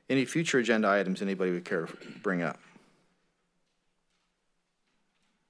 Any future agenda items anybody would care to bring up?